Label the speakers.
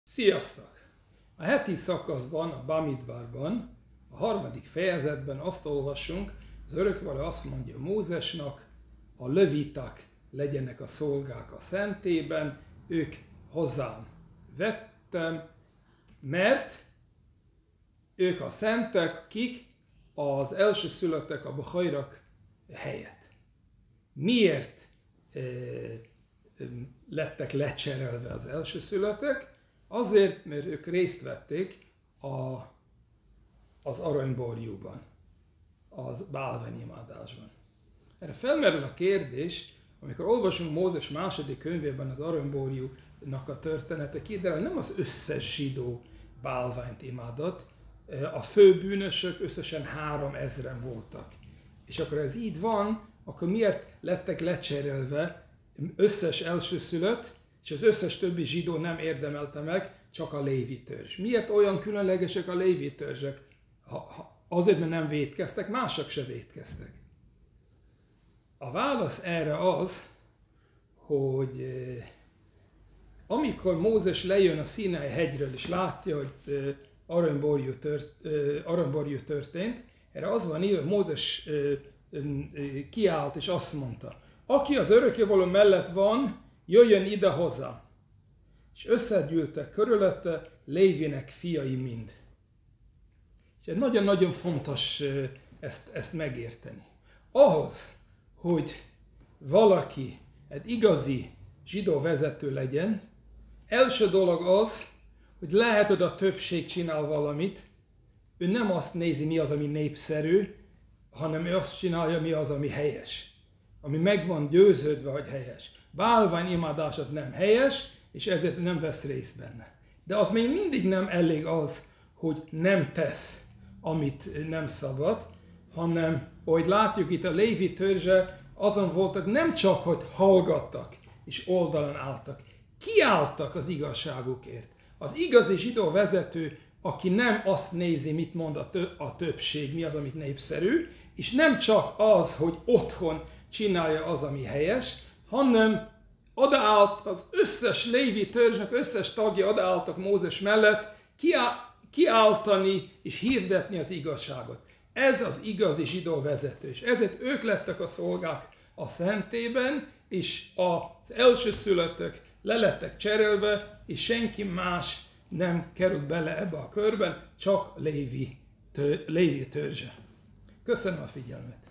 Speaker 1: Sziasztok! A heti szakaszban, a Bamidbarban, a 3. fejezetben azt olvasunk, az Örökvaló azt mondja Mózesnak, a leviták legyenek a szolgák a szentében, ők hozzám vettem, mert ők a szentek, kik az elsőszülöttek a Bachajrak helyett. Miért lettek lecserélve az elsőszülöttek? Azért, mert ők részt vették az aranyborjúban, az bálványimádásban. Erre felmerül a kérdés, amikor olvasunk Mózes második könyvében az aranyborjúnak a története, kiderül, nem az összes zsidó bálványt imádott, a főbűnösök összesen 3000-en voltak. És akkor ez így van, akkor miért lettek lecserélve összes elsőszülött, és az összes többi zsidó nem érdemelte meg, csak a lévi törzs. Miért olyan különlegesek a lévi törzsek? Azért, mert nem vétkeztek, mások se vétkeztek. A válasz erre az, hogy amikor Mózes lejön a Színai hegyről, és látja, hogy aranyborjú történt, erre az van írva, hogy Mózes kiállt, és azt mondta, aki az örökkévaló mellett van, jöjjön ide hozzá. És összegyűltek körülötte Lévinek fiai mind. És nagyon-nagyon fontos ezt megérteni. Ahhoz, hogy valaki egy igazi zsidó vezető legyen, első dolog az, hogy lehet, hogy a többség csinál valamit, ő nem azt nézi, mi az, ami népszerű, hanem ő azt csinálja, mi az, ami helyes. Ami meg van győződve, hogy helyes. Bálványimádás az nem helyes, és ezért nem vesz részt benne. De az még mindig nem elég az, hogy nem tesz, amit nem szabad, hanem, ahogy látjuk itt a lévi törzse, azon voltak nem csak, hogy hallgattak és oldalon álltak, kiálltak az igazságukért. Az igazi zsidó vezető, aki nem azt nézi, mit mond a többség, mi az, amit népszerű, és nem csak az, hogy otthon csinálja az, ami helyes, hanem odaállt az összes lévi törzsnek, összes tagja odaálltak Mózes mellett kiáltani és hirdetni az igazságot. Ez az igazi zsidó vezető, és ezért ők lettek a szolgák a szentében, és az elsőszülöttek le lettek cserélve, és senki más nem került bele ebbe a körben, csak Lévi törzse. Köszönöm a figyelmet!